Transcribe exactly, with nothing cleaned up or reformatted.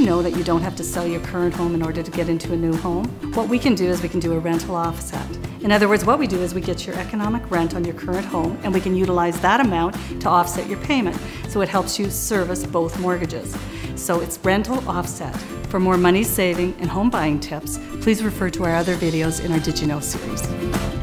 you know that you don't have to sell your current home in order to get into a new home? What we can do is we can do a rental offset. In other words, what we do is we get your economic rent on your current home and we can utilize that amount to offset your payment. So it helps you service both mortgages. So it's rental offset. For more money saving and home buying tips, please refer to our other videos in our Did You Know series.